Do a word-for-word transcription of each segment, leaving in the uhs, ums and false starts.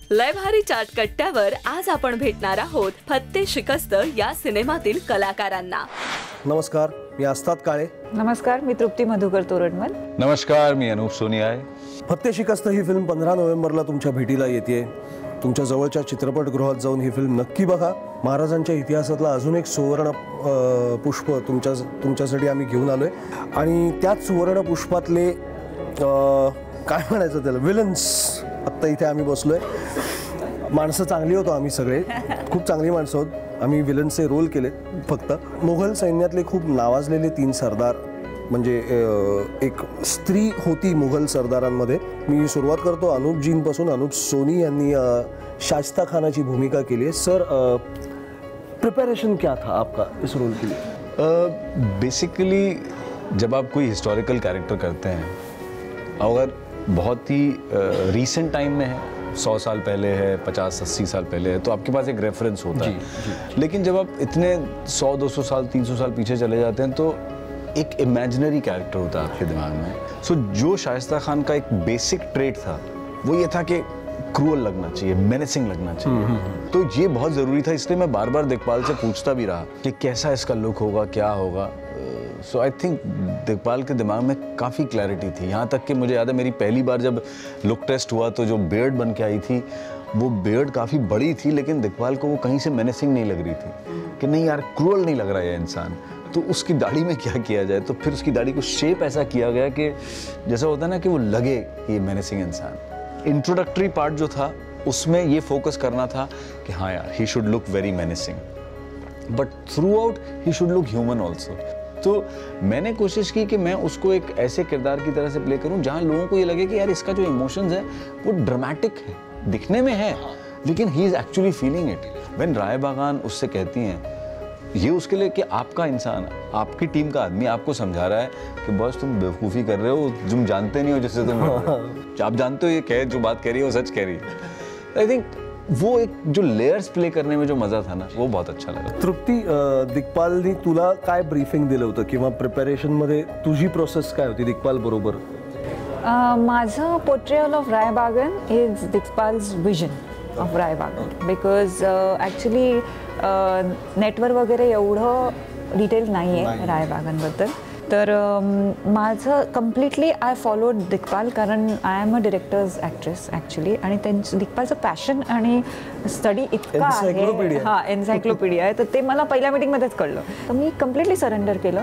लय भारी चाट कट्ट्यावर आज आपण भेटणार आहोत फत्तेशिकस्त या सिनेमातील कलाकारांना. नमस्कार, मी आस्ताद काळे. नमस्कार, मी तृप्ती तोरडमल. नमस्कार, मी अनुप सोनी आहे. फत्तेशिकस्त ही फिल्म पंधरा नोव्हेंबरला तुमच्या भेटीला येते. तुमच्या जवळच्या चित्रपटगृहात जाऊन ही फिल्म नक्की बघा. महाराजांच्या इतिहासातला अजून एक सुवर्ण पुष्प तुमच्या तुमच्यासाठी आम्ही घेऊन आलोय आणि त्याच सुवर्ण पुष्पातले काय म्हणायचं त्याला विलन्स आत्ता इथे आम्ही बसलोय. माणसं चांगली होतो आम्ही सगळे, खूप चांगली माणसं आहोत. आम्ही विलन्सचे रोल केले. फक्त मुघल सैन्यातले खूप नावाजलेले तीन सरदार, म्हणजे एक स्त्री होती मुघल सरदारांमध्ये. मी सुरुवात करतो अनुपजींपासून. अनुप सोनी यांनी शाइस्ता खानाची भूमिका केली आहे. सर, प्रिपरेशन क्या था आपका इस रोल के लिए? बेसिकली जब आप कोई हिस्टोरिकल कैरेक्टर करते हैं, अगर बहुत ही रीसेंट टाइम में है, सौ साल पहले है, पचास अस्सी साल पहले है, तो आपके पास एक रेफरेंस होता है. लेकिन जब आप इतने सौ दो सौ साल तीन सौ साल पीछे चले जाते हैं तो एक इमेजिनरी कैरेक्टर होता है आपके दिमाग में. सो so, जो शाइस्ता खान का एक बेसिक ट्रेट था वो ये था कि क्रूअल लगना चाहिए, मेनेसिंग लगना चाहिए. तो ये बहुत ज़रूरी था, इसलिए मैं बार बार दिग्पाल से पूछता भी रहा कि कैसा इसका लुक होगा, क्या होगा. सो आई थिंक दिग्पाल के दिमाग में काफ़ी क्लैरिटी थी. यहाँ तक कि मुझे याद है मेरी पहली बार जब लुक टेस्ट हुआ तो जो बियर्ड बन के आई थी वो बियर्ड काफ़ी बड़ी थी, लेकिन दिग्पाल को वो कहीं से मेनेसिंग नहीं लग रही थी कि नहीं यार क्रूअल नहीं लग रहा है ये इंसान. तो उसकी दाढ़ी में क्या किया जाए, तो फिर उसकी दाढ़ी को शेप ऐसा किया गया कि जैसा होता है ना कि वो लगे ये मेनेसिंग इंसान. इंट्रोडक्टरी पार्ट जो था उसमें ये फोकस करना था कि हाँ यार he should look very menacing, but throughout he should look human also. तो मैंने कोशिश की कि मैं उसको एक ऐसे किरदार की तरह से प्ले करूं जहां लोगों को ये लगे कि यार इसका जो इमोशंस है वो ड्रामेटिक है, दिखने में है, लेकिन he is actually feeling it. When Rai Bagan उससे कहती हैं ये उसके लिए कि आपका इंसान, आपकी टीम का आदमी आपको समझा रहा है कि बस तुम बेवकूफ़ी कर रहे हो, तुम जानते नहीं हो जिससे तुम आप जानते हो ये कह जो बात कह रही है वो सच कह रही है. आई थिंक वो एक जो लेयर्स प्ले करने में जो मजा था ना वो बहुत अच्छा लगा. तृप्ती, दिग्पालनी तुला काय ब्रीफिंग दिलं होतं किंवा प्रिपरेशन मध्ये तुझी प्रोसेस काय होती दिग्पाल बरोबर? माझं portrayal of Rai Bagan is Digpal's vision of Rai Bagan, because actually नेटवर वगैरे एवढं डिटेल नाही आहे राय बागनबद्दल. तर माझं कम्प्लिटली आय फॉलोड दिग्पाल, कारण I am a director's actress actually, आणि त्यांचं दिग्पालचं पॅशन आणि स्टडी इतका आहे, हां एन्सायक्लोपीडिया आहे, तर ते मला पहिल्या मीटिंगमध्येच कळलं. तर मी कम्प्लिटली सरेंडर केलं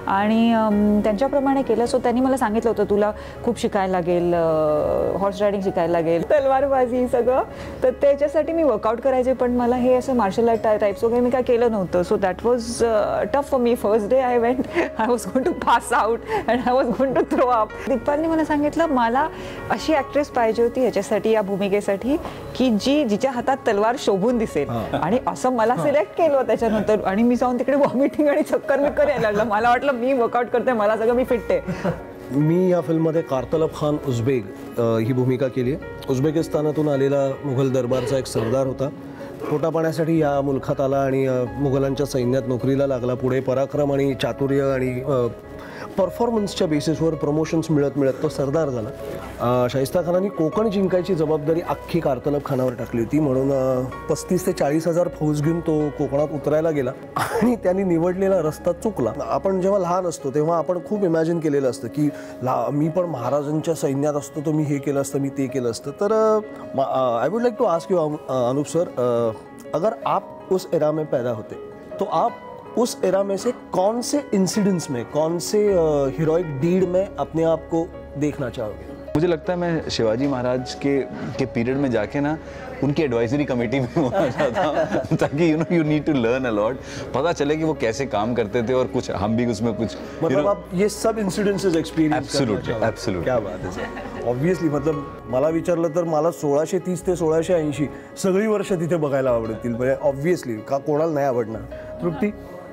आणि त्यांच्याप्रमाणे केलं. सो त्यांनी मला सांगितलं होतं तुला खूप शिकायला लागेल, हॉर्स रायडिंग शिकायला लागेल, तलवारबाजी सगळं. तर त्याच्यासाठी मी वर्कआउट करायचे, पण मला हे असं मार्शल आर्ट टाईप्स वगैरे मी काय केलं नव्हतं. So that was tough for me. First day I went, I was going to pass out and I was going to throw up. दिग्पालने मला सांगितलं मला अशी ॲक्ट्रेस पाहिजे होती याच्यासाठी, या भूमिकेसाठी, की जी जिच्या हातात तलवार शोभून दिसेल. आणि असं मला सिलेक्ट केलं त्याच्यानंतर, आणि मी जाऊन तिकडे वॉमिटिंग आणि चक्कर बिक्कर यायला लागलं. मला वाटलं मी वर्कआउट करते, मला सगळं मी फिट आहे. मी या फिल्ममध्ये कारतलब खान उझबेक ही भूमिका केली आहे. उझबेकिस्तानातून आलेला मुघल दरबारचा एक सरदार होता. पोटापाण्यासाठी या मुलखात आला आणि मुघलांच्या सैन्यात नोकरीला लागला. पुढे पराक्रम आणि चातुर्य आणि परफॉर्मन्सच्या बेसिसवर प्रमोशन्स मिळत मिळत तो सरदार झाला. शाइस्ता खानाने कोकण जिंकायची जबाबदारी अख्खी कारतलब खानावर टाकली होती, म्हणून पस्तीस ते चाळीस हजार फौज घेऊन तो कोकणात उतरायला गेला आणि त्यांनी निवडलेला रस्ता चुकला. आपण जेव्हा लहान असतो तेव्हा आपण खूप इमॅजिन केलेलं असतं की ला मी पण महाराजांच्या सैन्यात असतो तर मी हे केलं असतं, मी ते केलं असतं. तर I would like to ask you Anup sir, अगर आप उस एरा में पैदा होते तो आप उस एरा में से कौन से इंसिडेंट्स में, कौन से हीरोइक डीड में अपने आप को देखना चाहोगे? मुझे लगता है मैं शिवाजी महाराज के के पीरियड में जाके ना उनकी एडवाइजरी कमेटी में होना चाहता हूँ, ताकि you know you need to learn a lot, पता चले कि वो कैसे काम करते थे और कुछ हम भी उसमें कुछ मतलब आप ये सब इन्सिडेंसेस एक्सपीरियंस एब्सोल्युटली एब्सोल्युटली क्या बात है सर. ऑब्वियसली मतलब मला विचारलं तर मला सोळाशे तीस ते सोळाशे ऐंशी सगळी वर्ष तिथे बघायला आवडतील, म्हणजे ऑब्वियसली का कोणाला नाही आवडणार. तृप्ती,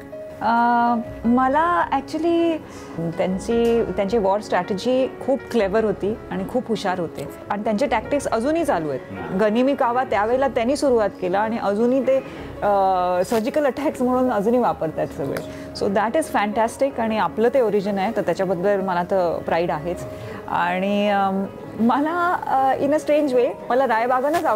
मला ॲक्च्युली त्यांची त्यांची वॉर स्ट्रॅटेजी खूप क्लेवर होती आणि खूप हुशार होते, आणि त्यांचे टॅक्टिक्स अजूनही चालू आहेत. गनिमी कावा त्यावेळेला त्यांनी सुरुवात केला आणि अजूनही ते सर्जिकल अटॅक्स म्हणून अजूनही वापरतात सगळे. सो दॅट इज फॅन्टॅस्टिक, आणि आपलं ते ओरिजिन आहे तर त्याच्याबद्दल मला तर प्राईड आहेच. आणि मला इन अ स्ट्रेंज वे मला राय बागानच आवडेल,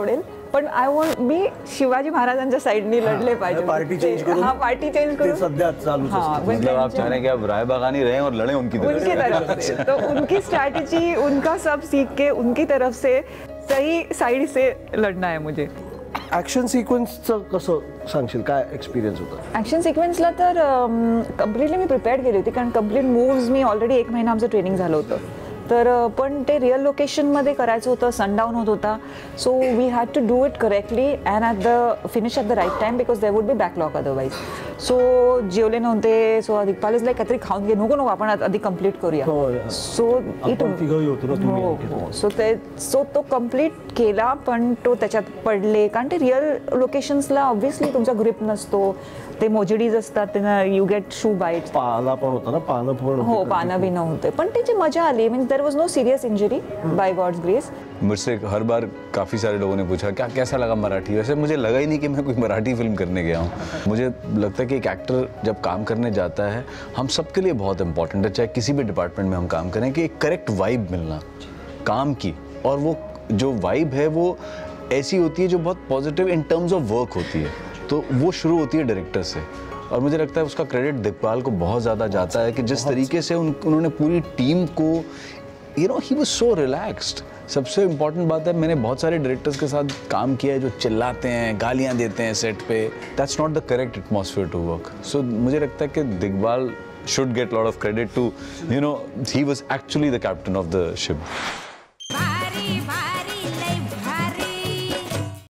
पण आय वॉन्ट मी शिवाजी महाराजांच्या साईडनी लढले पाहिजे. पार्टी चेंज करून हा पार्टी चेंज करून सध्या चालूच असतं. मतलब आप चाह रहे हैं कि आप राय बागानी रहे और लड़े उनकी तरफ उनकी तरफ से तो उनकी स्ट्रैटेजी उनका सब सीख के उनकी तरफ से सही साइड से लड़ना है मुझे. ॲक्शन सिक्वेन्सचं कसं सांगशील, काय एक्सपिरियन्स होता? ॲक्शन सिक्वेन्सला तर कम्प्लिटली मी प्रिपेअर्ड केली होती, कारण कम्प्लीट मूव्ज मी ऑलरेडी एक महिना आमचं ट्रेनिंग झालं होतं. तर पण ते रिअल लोकेशनमध्ये करायचं होतं, सनडाऊन होत होता. So we had to do it correctly and at the finish at the right time because there would be backlog otherwise. So जेवले नव्हते. सो दिग्पाल इज लाईक काहीतरी खाऊन घे, नको नको आपण आधी कम्प्लीट करूया. सो इट हो सो ते सो तो कम्प्लीट केला, पण तो त्याच्यात पडले, कारण ते रिअल लोकेशन्सला ऑब्व्हियसली तुमचा ग्रिप नसतो, ते मोजडीज असतात, त्यांना यू गेट शू बाईट. पाला पण होता ना, पानं पण हो पानं भी नव्हते, पण त्याची मजा आली. Means there was no serious injury by God's grace. मुझसे हर बार काफ़ी सारे लोगों ने पूछा क्या कैसा लगा मराठी. वैसे मुझे लगा ही नहीं कि मैं कोई मराठी फिल्म करने गया हूँ. मुझे लगता है कि एक एक्टर जब काम करने जाता है, हम सबके लिए बहुत इंपॉर्टेंट है, चाहे किसी भी डिपार्टमेंट में हम काम करें, कि एक करेक्ट वाइब मिलना काम की. और वो जो वाइब है वो ऐसी होती है जो बहुत positive in terms of work होती है. तो वो शुरू होती है डायरेक्टर से, और मुझे लगता है उसका क्रेडिट दिग्पाल को बहुत ज़्यादा जाता है कि जिस तरीके से उन उन्होंने पूरी टीम को, you know, he was so relaxed. सबसे इम्पॉर्टेंट बात है, मैंने बहुत सारे डायरेक्टर्स के साथ काम किया है जो चिल्लाते हैं, गालियाँ देते हैं सेट पे. That's not the correct atmosphere to work. So मुझे लगता है कि Digpal should get a lot of credit to, you know, he was actually the captain of the ship.